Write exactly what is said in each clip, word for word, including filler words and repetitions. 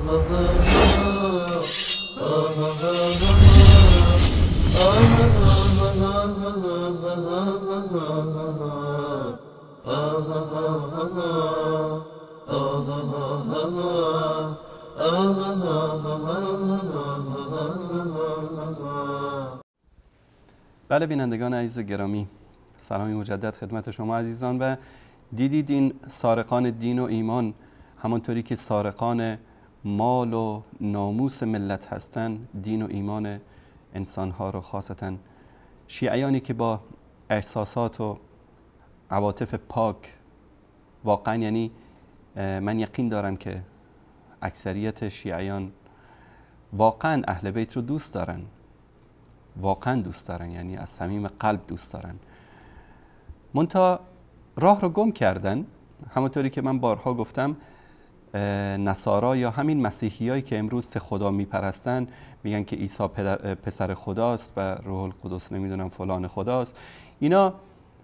بله بینندگان عزیز گرامی، سلامی مجدد خدمت شما عزیزان. و دیدید این سارقان دین و ایمان همانطوری که سارقان مال و ناموس ملت هستند، دین و ایمان انسانها رو خاصتا شیعیانی که با احساسات و عواطف پاک، واقعا یعنی من یقین دارم که اکثریت شیعیان واقعا اهل بیت رو دوست دارن، واقعا دوست دارن، یعنی از صمیم قلب دوست دارن، منتها راه رو گم کردن. همونطوری که من بارها گفتم، نصارا یا همین مسیحیایی که امروز سه خدا میپرستن، میگن که عیسی پسر خداست و روح القدس نمیدونم فلان خداست. اینا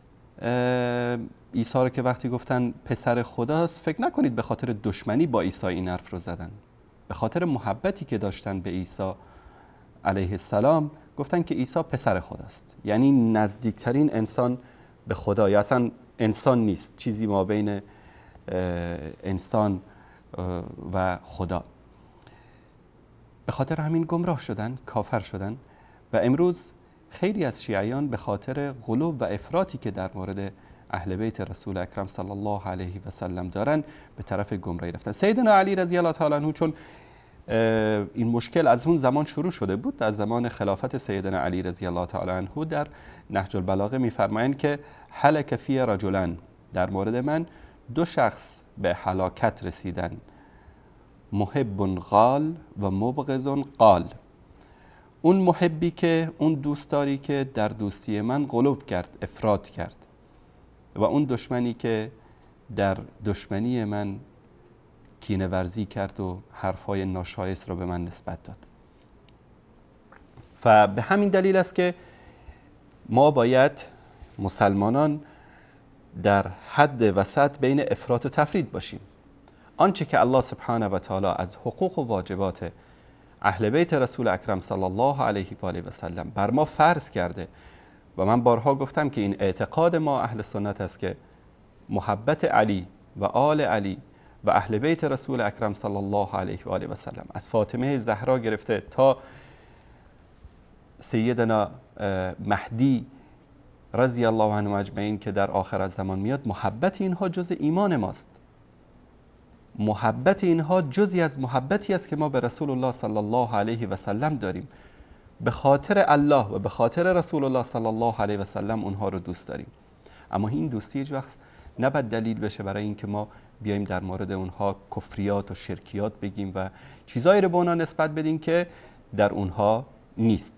عیسی رو که وقتی گفتن پسر خداست، فکر نکنید به خاطر دشمنی با عیسی این حرف رو زدن، به خاطر محبتی که داشتن به عیسی علیه السلام گفتن که عیسی پسر خداست، یعنی نزدیکترین انسان به خدا، یا اصلا انسان نیست، چیزی ما بین انسان و خدا. به خاطر همین گمراه شدن، کافر شدن. و امروز خیلی از شیعیان به خاطر غلو و افراطی که در مورد اهل بیت رسول اکرم صلی الله علیه و سلم دارن، به طرف گمراهی رفتن. سیدنا علی رضی الله تعالی عنه، چون این مشکل از اون زمان شروع شده بود، از زمان خلافت سیدنا علی رضی الله تعالی عنه، در نهج البلاغه میفرمایند که هلک فی رجلان، در مورد من دو شخص به هلاکت رسیدن، محب قال و مبغض قال. اون محبی که اون دوستداری که در دوستی من غلو کرد، افراط کرد، و اون دشمنی که در دشمنی من کینه ورزی کرد و حرفای ناشایست را به من نسبت داد. و به همین دلیل است که ما باید مسلمانان در حد وسط بین افراط و تفرید باشیم. آنچه که الله سبحانه و تعالی از حقوق و واجبات اهل بیت رسول اکرم صلی الله علیه و آله و سلم بر ما فرض کرده، و من بارها گفتم که این اعتقاد ما اهل سنت است که محبت علی و آل علی و اهل بیت رسول اکرم صلی الله علیه و آله و سلم، از فاطمه زهرا گرفته تا سیدنا مهدی رضی الله عنه اجمعین که در آخر از زمان میاد، محبت اینها جز ایمان ماست. محبت اینها جزی از محبتی است که ما به رسول الله صلی الله علیه و سلم داریم. به خاطر الله و به خاطر رسول الله صلی الله علیه و سلم اونها رو دوست داریم. اما این دوستی هیچ وقت نباید دلیل بشه برای اینکه ما بیایم در مورد اونها کفریات و شرکیات بگیم و چیزایی رو به اونها نسبت بدیم که در اونها نیست.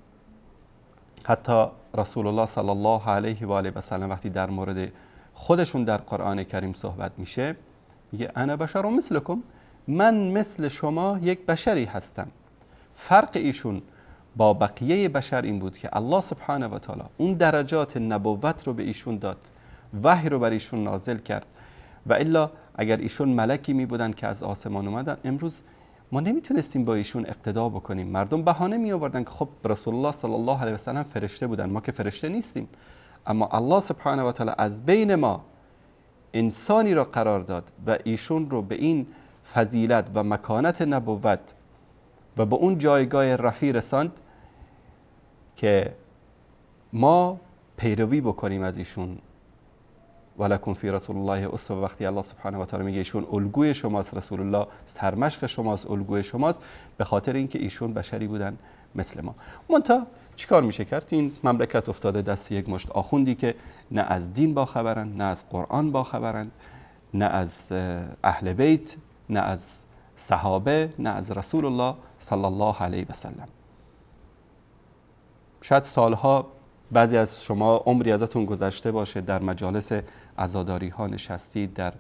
حتی رسول الله صلی الله علیه و آله و سلم وقتی در مورد خودشون در قرآن کریم صحبت میشه، میگه انا بشر مثلکم، من مثل شما یک بشری هستم. فرق ایشون با بقیه بشر این بود که الله سبحانه و تعالی اون درجات نبوت رو به ایشون داد، وحی رو بر ایشون نازل کرد. و الا اگر ایشون ملکی می بودن که از آسمان اومدن، امروز ما نمیتونستیم با ایشون اقتدا بکنیم. مردم بهانه می آوردن که خب رسول الله صلی الله علیه و سلم فرشته بودن، ما که فرشته نیستیم. اما الله سبحانه و تعالی از بین ما انسانی را قرار داد و ایشون رو به این فضیلت و مکانت نبوت و به اون جایگاه رفیع رساند که ما پیروی بکنیم از ایشون. ولکم فی رسول الله اسوه، وقتی الله سبحانه و تعالی میگه ایشون الگوی شماست، رسول الله سرمشق شماست، الگوی شماست، به خاطر اینکه ایشون بشری بودن مثل ما. منتها چیکار میشه کرد؟ این مملکت افتاده دست یک مشت آخوندی که نه از دین با خبرند، نه از قرآن با خبرند، نه از اهل بیت، نه از صحابه، نه از رسول الله صلی الله علیه و سلم. شاید سالها بعضی از شما عمری ازتون گذشته باشه، در مجالس عزاداری ها نشستید، در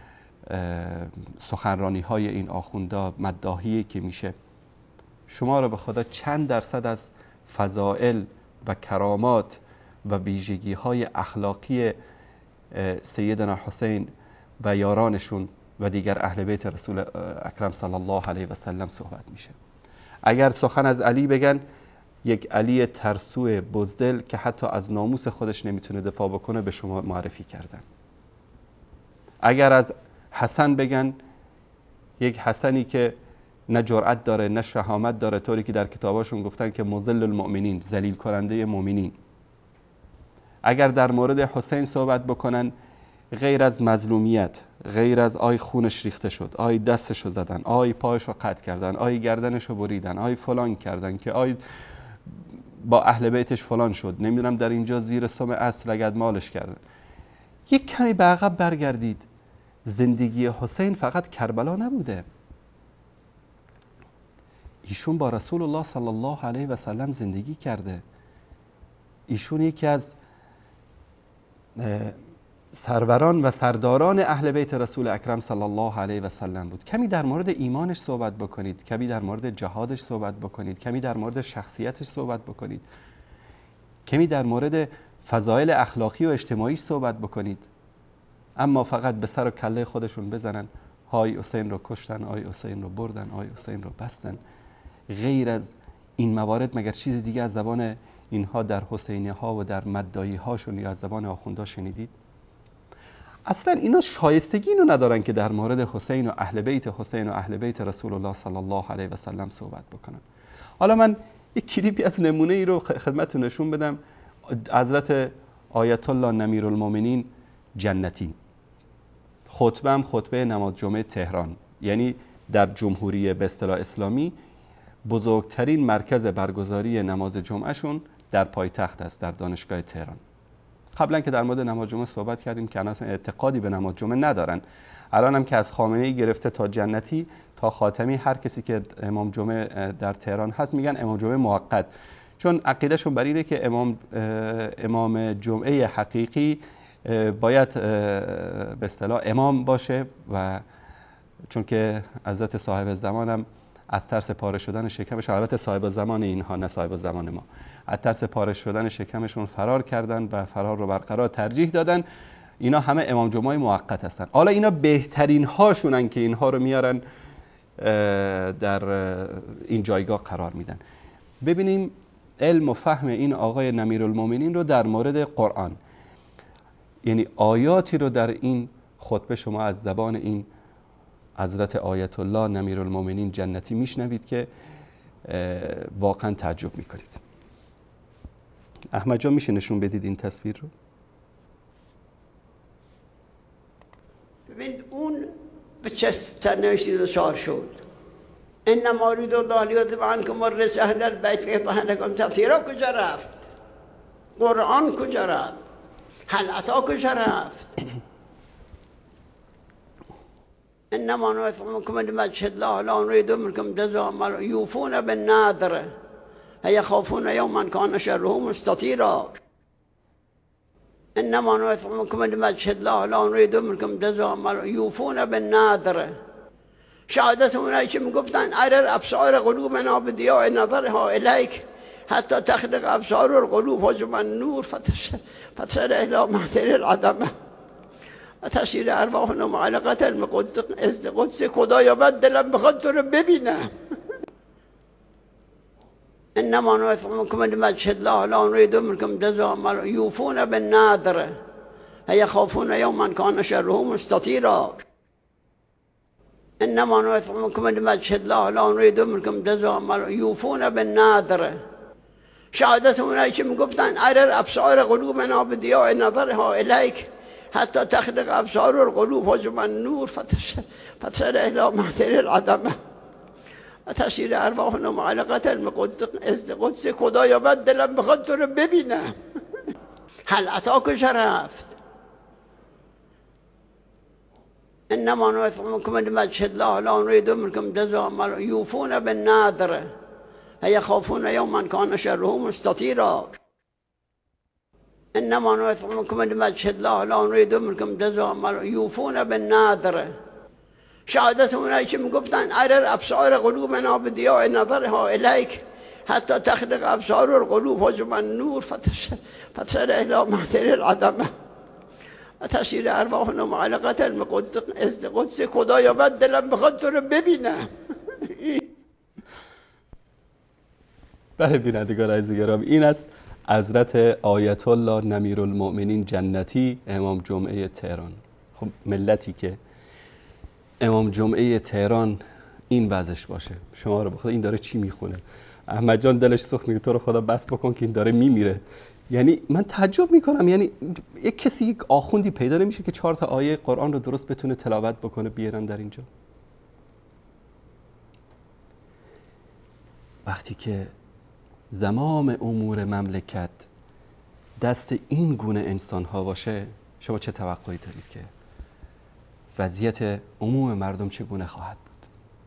سخنرانی های این آخوندا مداحی که میشه، شما را به خدا چند درصد از فضائل و کرامات و ویژگی های اخلاقی سیدنا حسین و یارانشون و دیگر اهل بیت رسول اکرم صلی الله علیه و سلم صحبت میشه. اگر سخن از علی بگن، یک علی ترسو بزدل که حتی از ناموس خودش نمیتونه دفاع بکنه به شما معرفی کردن. اگر از حسن بگن، یک حسنی که نه جرأت داره نه شهامت داره، طوری که در کتاباشون گفتن که مذل المؤمنین، ذلیل کننده مؤمنین. اگر در مورد حسین صحبت بکنن، غیر از مظلومیت، غیر از آی خونش ریخته شد، آی دستشو زدن، آی پایشو قطع کردن، آی گردنشو بریدن، آی فلان کردن، که آی با اهل بیتش فلان شد، نمیدونم در اینجا زیر سم اسب لگد مالش کردن. یک کمی به عقب برگردید. زندگی حسین فقط کربلا نبوده. ایشون با رسول الله صلی الله علیه و سلم زندگی کرده. ایشون یکی از سروران و سرداران اهل بیت رسول اکرم صلی الله علیه و سلم بود. کمی در مورد ایمانش صحبت بکنید، کمی در مورد جهادش صحبت بکنید، کمی در مورد شخصیتش صحبت بکنید، کمی در مورد فضایل اخلاقی و اجتماعی صحبت بکنید. اما فقط به سر و کله خودشون بزنن، های حسین رو کشتن، های حسین رو بردن، های حسین رو بستن. غیر از این موارد مگر چیز دیگه از زبان اینها در حسینی ها و در مدعی هاشون یا از زبان آخوندا شنیدید؟ اصلا اینا شایستگی اینو ندارن که در مورد حسین و اهل بیت حسین و اهل بیت رسول الله صلی الله علیه و سلم صحبت بکنن. حالا من یک کلیپی از نمونه ای رو خدمتتون نشون بدم. حضرت آیت الله نمیرالمومنین جنتی، خطبه هم خطبه نماز جمعه تهران، یعنی در جمهوری به اصطلاح اسلامی بزرگترین مرکز برگزاری نماز جمعه شون در پایتخت است، در دانشگاه تهران. قبلا که در مورد نماز جمعه صحبت کردیم که اصلا اعتقادی به نماز جمعه ندارن. الان هم که از خامنه‌ای گرفته تا جنتی تا خاتمی، هر کسی که امام جمعه در تهران هست میگن امام جمعه موقت، چون عقیدهشون بر اینه که امام امام جمعه حقیقی باید به اصطلاح امام باشه، و چون که حضرت صاحب زمان هم از ترس پاره شدن شکمش، البته صاحب زمان اینها نه صاحب زمان ما، از ترس پاره شدن شکمشون فرار کردن و فرار رو برقرار ترجیح دادن. اینا همه امام جمعه موقت هستن. حالا اینا بهترین هاشونن که اینها رو میارن در این جایگاه قرار میدن. ببینیم علم و فهم این آقای نمیرالمومنین رو در مورد قرآن، یعنی آیاتی رو در این خطبه شما از زبان این حضرت آیت الله نمیرالمومنین جنتی میشنوید که واقعا تعجب میکنید. احمد جان میشه نشون بدید این تصویر رو؟ ببین اون به چه سرنوشتی دچار شد. انما اريد الله لیذهب عنکم الرجس اهل البیت فیطهرکم تطهیرا. کجا رفت؟ قرآن کجا رفت؟ هل عطا کجا رفت؟ انما نطعمكم لوجه الله لا نريد منكم جزاء يوفون بالنذر يخافون يوما كان شره مستطيرا. انما نطعمكم لوجه الله لا نريد منكم جزاء يوفون بالنذر. شهادت اونایی که میگفتن ارر ابصار قلوبنا بضیاء نظرها الیک حتی تخلق ابصار القلوب حجما النور فتصل الى محضر العدم و تصویر ارواحنا معلقه قدس خدایا من دلم بخواد تو رو ببینم. انما نطعمكم لوجه الله لا نريد منكم جزاء يوفون بالنذر يخافون يوما كان شره مستطيرا. انما نطعمكم لوجه الله لا نريد منكم جزاء يوفون بالنذر. شهادت اونایی که میگفتن ارر ابصار قلوبنا بضیاء نظرها الیک حتی تخلق ابصار القلوب حجما النور فتصل الى محضر العدم و تصویر ارواحنا معلقه قدس خدایا من دلم بخواد تو رو ببینم. هل عطا کجا رفت؟ انما نطعمكم لوجه الله لا نريد منكم جزاء يوفون بالنذر يخافون يوما كان شره مستطيرا. انما نطعمكم لوجه الله لا نريد منكم جزاء يوفون بالنذر. شهادت اونایی که میگفتن ارر ابصار قلوبنا بضیاء نظرها الیک حتی تخلق ابصار القلوب حجما النور فتصل الى محضر العدم تسیر ارواحنا معلقه به قدس خدایا من دلم بخواد تو رو ببینم. بله بینندگان عزیز گرامی، این است حضرت آیت الله نمیرالمؤمنین جنتی امام جمعه تهران. خب ملتی که امام جمعه تهران این وضعش باشه، شما رو بخدا این داره چی میخونه؟ احمد جان دلش سوخت، میگه تو رو خدا بس بکن که این داره میمیره. یعنی من تعجب میکنم، یعنی یک کسی یک آخوندی پیدا نمیشه که چهار تا آیه قرآن رو درست بتونه تلاوت بکنه بیارن در اینجا. وقتی که زمام امور مملکت دست این گونه انسان ها باشه، شما چه توقعی دارید که وضعیت عموم مردم چگونه خواهد بود؟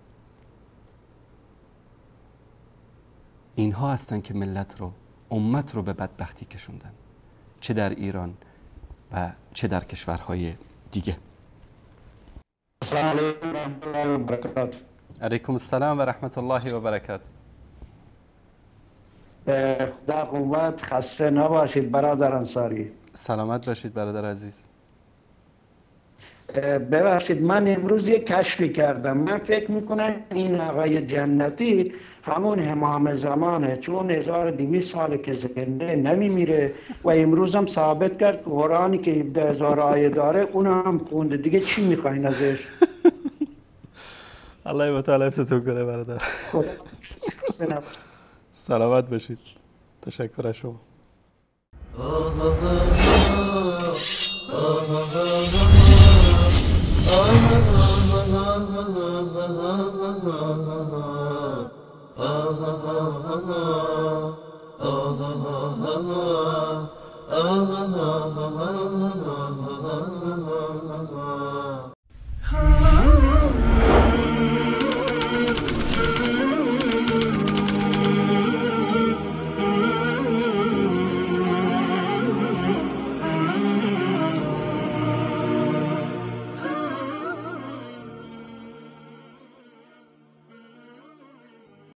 اینها هستن که ملت رو، امت رو به بدبختی کشوندن، چه در ایران و چه در کشورهای دیگه. السلام علیکم و رحمت الله و برکاته. علیکم السلام و رحمت الله و برکاته. خدا قوت، خسته نباشید برادر انصاری. سلامت باشید برادر عزیز. ببخشید من امروز یک کشفی کردم. من فکر میکنم این آقای جنتی همون امام زمانه، چون هزار و دویست ساله که زنده نمیمیره و امروز هم ثابت کرد که قرآنی که هفده هزار آیه داره اون هم خونده. دیگه چی میخواین ازش؟ الله تعالی حفظتون کنه برادر. سلامت باشید. تشکر از شما. آه